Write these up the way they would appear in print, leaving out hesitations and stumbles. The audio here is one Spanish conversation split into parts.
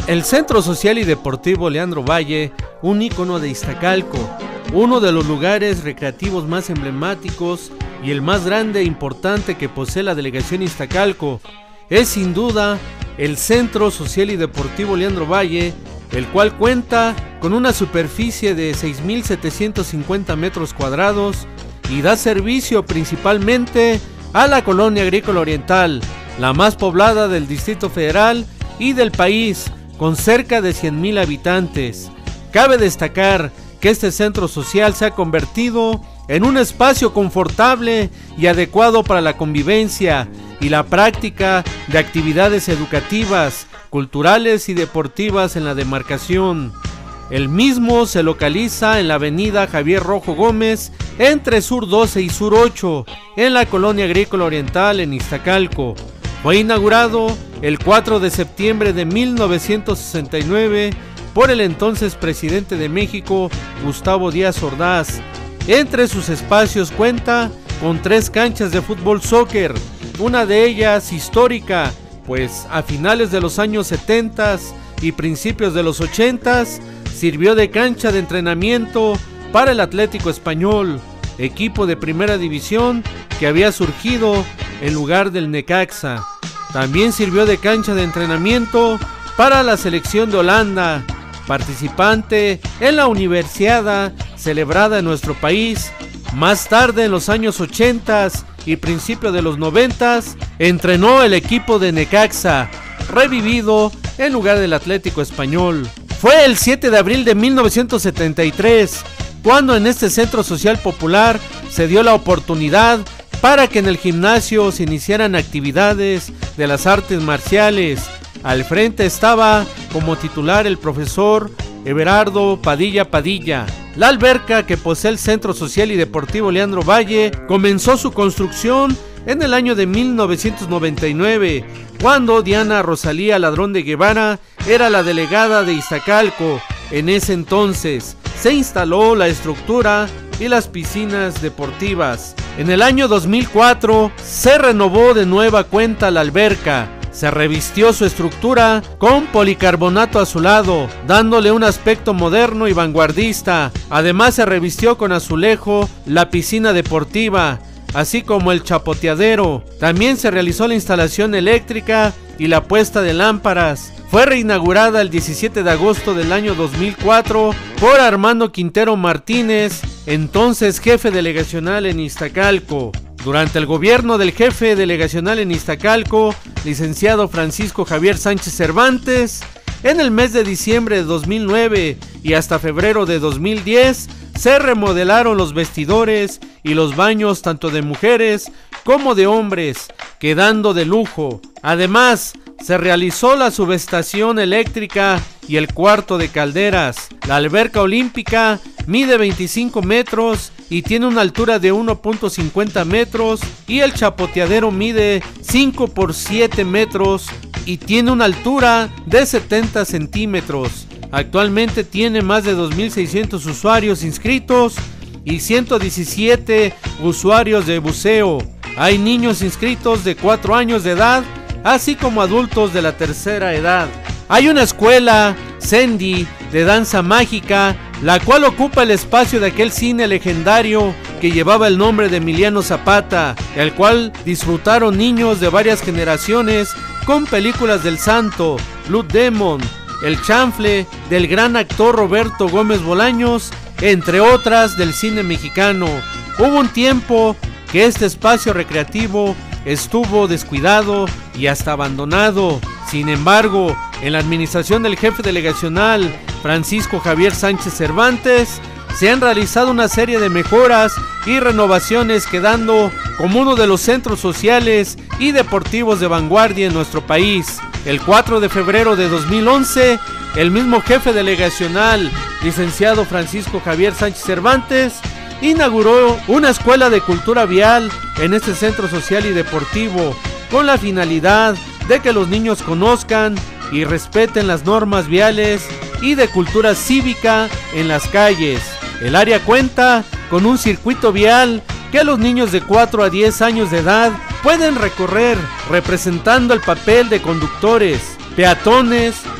El Centro Social y Deportivo Leandro Valle, un ícono de Iztacalco, uno de los lugares recreativos más emblemáticos y el más grande e importante que posee la delegación Iztacalco, es sin duda el Centro Social y Deportivo Leandro Valle, el cual cuenta con una superficie de 6.750 metros cuadrados y da servicio principalmente a la colonia agrícola oriental, la más poblada del Distrito Federal y del país, con cerca de 100,000 habitantes. Cabe destacar que este centro social se ha convertido en un espacio confortable y adecuado para la convivencia y la práctica de actividades educativas, culturales y deportivas en la demarcación. El mismo se localiza en la avenida Javier Rojo Gómez, entre Sur 12 y Sur 8, en la colonia agrícola oriental en Iztacalco. Fue inaugurado el 4 de septiembre de 1969 por el entonces presidente de México, Gustavo Díaz Ordaz. Entre sus espacios cuenta con 3 canchas de fútbol soccer, una de ellas histórica, pues a finales de los años 70 y principios de los 80 sirvió de cancha de entrenamiento para el Atlético Español, equipo de primera división que había surgido en lugar del Necaxa. También sirvió de cancha de entrenamiento para la selección de Holanda, participante en la Universiada celebrada en nuestro país. Más tarde, en los años 80 y principios de los 90, entrenó el equipo de Necaxa, revivido en lugar del Atlético Español. Fue el 7 de abril de 1973, cuando en este centro social popular se dio la oportunidad para que en el gimnasio se iniciaran actividades de las artes marciales. Al frente estaba como titular el profesor Everardo Padilla Padilla. La alberca que posee el Centro Social y Deportivo Leandro Valle comenzó su construcción en el año de 1999, cuando Diana Rosalía Ladrón de Guevara era la delegada de Iztacalco. En ese entonces se instaló la estructura y las piscinas deportivas. En el año 2004 se renovó de nueva cuenta la alberca. Se revistió su estructura con policarbonato azulado, dándole un aspecto moderno y vanguardista. Además se revistió con azulejo la piscina deportiva, así como el chapoteadero. También se realizó la instalación eléctrica y la puesta de lámparas. Fue reinaugurada el 17 de agosto del año 2004 por Armando Quintero Martínez, entonces jefe delegacional en Iztacalco. Durante el gobierno del jefe delegacional en Iztacalco, licenciado Francisco Javier Sánchez Cervantes, en el mes de diciembre de 2009 y hasta febrero de 2010, se remodelaron los vestidores y los baños tanto de mujeres como de hombres, quedando de lujo. Además, se realizó la subestación eléctrica y el cuarto de calderas. La alberca olímpica mide 25 metros y tiene una altura de 1.50 metros y el chapoteadero mide 5 por 7 metros y tiene una altura de 70 centímetros. Actualmente tiene más de 2.600 usuarios inscritos y 117 usuarios de buceo. Hay niños inscritos de 4 años de edad, así como adultos de la tercera edad. Hay una escuela, Sendy, de danza mágica, la cual ocupa el espacio de aquel cine legendario que llevaba el nombre de Emiliano Zapata, el cual disfrutaron niños de varias generaciones con películas del Santo, Blue Demon, El Chanfle, del gran actor Roberto Gómez Bolaños, entre otras del cine mexicano. Hubo un tiempo que este espacio recreativo estuvo descuidado y hasta abandonado. Sin embargo, en la administración del jefe delegacional Francisco Javier Sánchez Cervantes, se han realizado una serie de mejoras y renovaciones, quedando como uno de los centros sociales y deportivos de vanguardia en nuestro país. El 4 de febrero de 2011, el mismo jefe delegacional, licenciado Francisco Javier Sánchez Cervantes, inauguró una escuela de cultura vial en este centro social y deportivo, con la finalidad de que los niños conozcan y respeten las normas viales y de cultura cívica en las calles. El área cuenta con un circuito vial que los niños de 4 a 10 años de edad pueden recorrer, representando el papel de conductores, peatones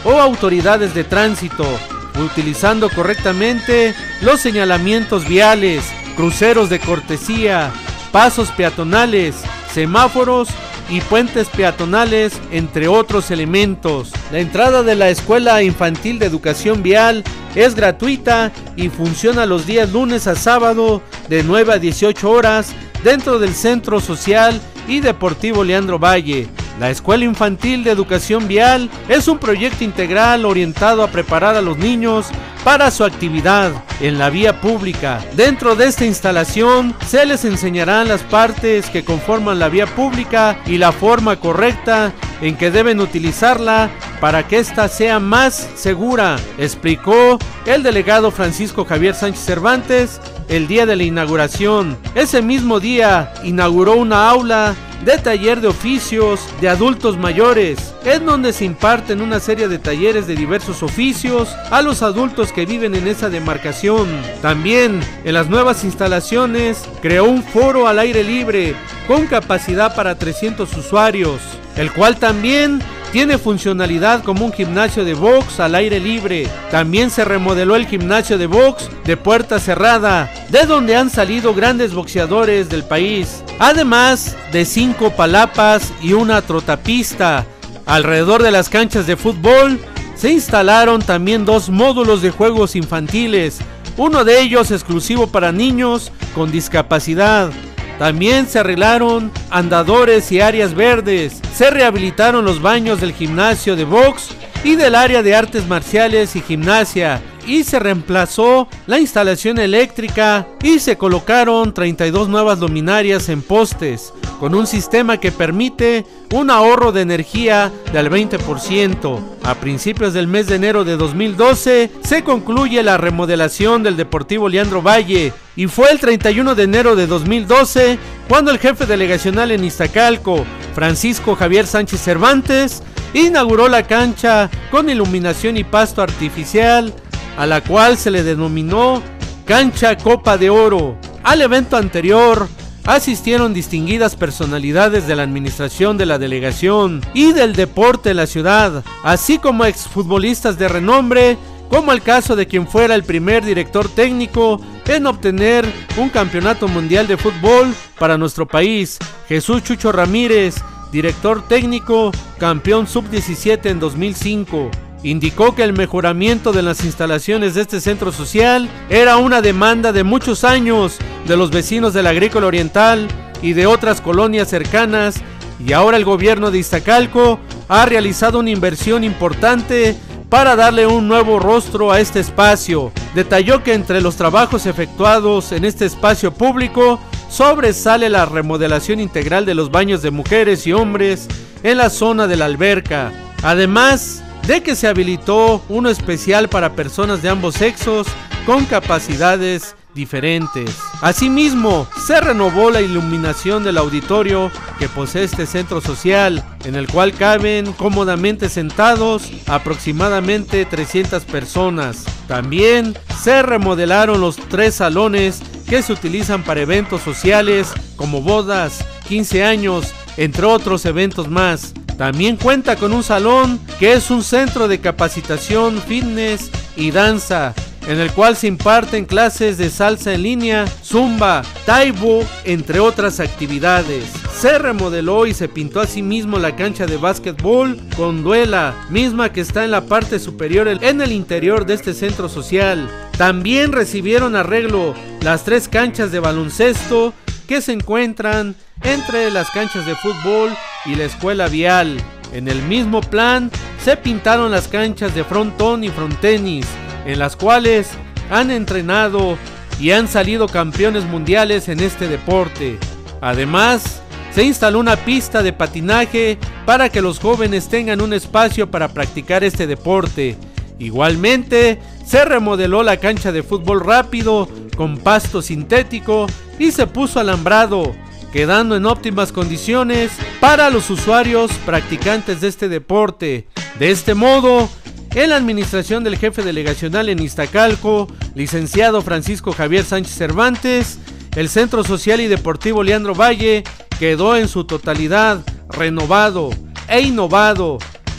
o autoridades de tránsito, utilizando correctamente los señalamientos viales, cruceros de cortesía, pasos peatonales, semáforos y puentes peatonales, entre otros elementos. La entrada de la Escuela Infantil de Educación Vial es gratuita y funciona los días lunes a sábado de 9 a 18 horas dentro del Centro Social y Deportivo Leandro Valle. La Escuela Infantil de Educación Vial es un proyecto integral orientado a preparar a los niños para su actividad en la vía pública. Dentro de esta instalación se les enseñarán las partes que conforman la vía pública y la forma correcta en que deben utilizarla para que ésta sea más segura, explicó el delegado Francisco Javier Sánchez Cervantes el día de la inauguración. Ese mismo día inauguró una aula de taller de oficios de adultos mayores, en donde se imparten una serie de talleres de diversos oficios a los adultos que viven en esa demarcación. También en las nuevas instalaciones creó un foro al aire libre con capacidad para 300 usuarios, el cual también tiene funcionalidad como un gimnasio de box al aire libre. También se remodeló el gimnasio de box de puerta cerrada, de donde han salido grandes boxeadores del país, además de 5 palapas y una trotapista. Alrededor de las canchas de fútbol se instalaron también 2 módulos de juegos infantiles, uno de ellos exclusivo para niños con discapacidad. También se arreglaron andadores y áreas verdes, se rehabilitaron los baños del gimnasio de box y del área de artes marciales y gimnasia, y se reemplazó la instalación eléctrica y se colocaron 32 nuevas luminarias en postes, con un sistema que permite un ahorro de energía del 20%. A principios del mes de enero de 2012 se concluye la remodelación del Deportivo Leandro Valle, y fue el 31 de enero de 2012 cuando el jefe delegacional en Iztacalco, Francisco Javier Sánchez Cervantes, inauguró la cancha con iluminación y pasto artificial, a la cual se le denominó Cancha Copa de Oro. Al evento anterior asistieron distinguidas personalidades de la administración de la delegación y del deporte de la ciudad, así como exfutbolistas de renombre, como el caso de quien fuera el primer director técnico en obtener un campeonato mundial de fútbol para nuestro país, Jesús Chucho Ramírez, director técnico, campeón sub-17 en 2005. Indicó que el mejoramiento de las instalaciones de este centro social era una demanda de muchos años de los vecinos del Agrícola Oriental y de otras colonias cercanas, y ahora el gobierno de Iztacalco ha realizado una inversión importante para darle un nuevo rostro a este espacio. Detalló que entre los trabajos efectuados en este espacio público sobresale la remodelación integral de los baños de mujeres y hombres en la zona de la alberca, además de que se habilitó uno especial para personas de ambos sexos con capacidades diferentes. Asimismo, se renovó la iluminación del auditorio que posee este centro social, en el cual caben cómodamente sentados aproximadamente 300 personas. También se remodelaron los 3 salones que se utilizan para eventos sociales como bodas, 15 años, entre otros eventos más. También cuenta con un salón que es un centro de capacitación, fitness y danza, en el cual se imparten clases de salsa en línea, zumba, taibo, entre otras actividades. Se remodeló y se pintó asimismo la cancha de básquetbol con duela, misma que está en la parte superior en el interior de este centro social. También recibieron arreglo las 3 canchas de baloncesto que se encuentran entre las canchas de fútbol y la escuela vial. En el mismo plan se pintaron las canchas de frontón y frontenis, en las cuales han entrenado y han salido campeones mundiales en este deporte. Además, se instaló una pista de patinaje para que los jóvenes tengan un espacio para practicar este deporte. Igualmente, se remodeló la cancha de fútbol rápido con pasto sintético y se puso alambrado, quedando en óptimas condiciones para los usuarios practicantes de este deporte. De este modo, en la administración del jefe delegacional en Iztacalco, licenciado Francisco Javier Sánchez Cervantes, el Centro Social y Deportivo Leandro Valle quedó en su totalidad renovado e innovado,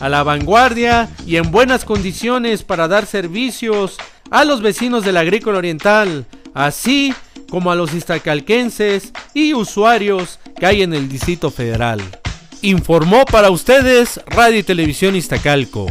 a la vanguardia y en buenas condiciones para dar servicios a los vecinos del Agrícola Oriental, así como a los iztacalquenses y usuarios que hay en el Distrito Federal. Informó para ustedes Radio y Televisión Iztacalco.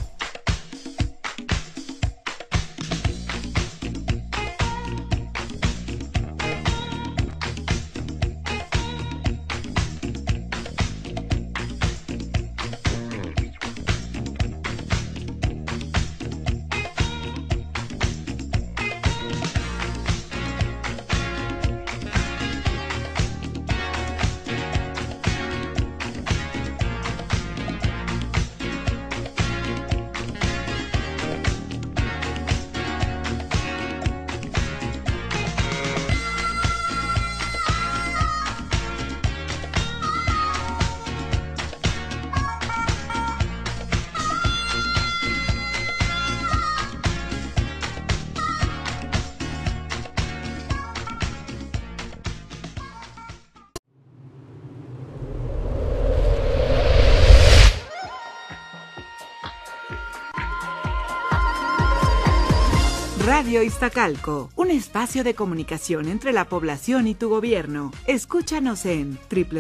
Radio Iztacalco, un espacio de comunicación entre la población y tu gobierno. Escúchanos en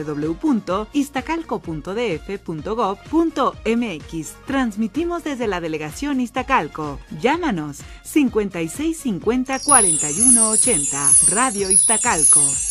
www.iztacalco.df.gov.mx. Transmitimos desde la delegación Iztacalco. Llámanos 5650 4180. Radio Iztacalco.